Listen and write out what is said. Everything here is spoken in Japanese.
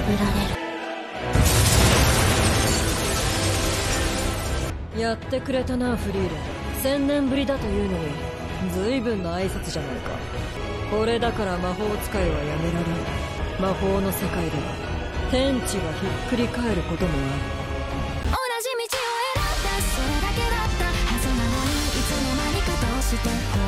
ぶられる。やってくれたなフリーレン。1000年ぶりだというのに随分な挨拶じゃないか。これだから魔法使いはやめられん。魔法の世界では天地がひっくり返ることもある。 同じ道を選んだ、それだけだったはずなのに、いつの間にかどうして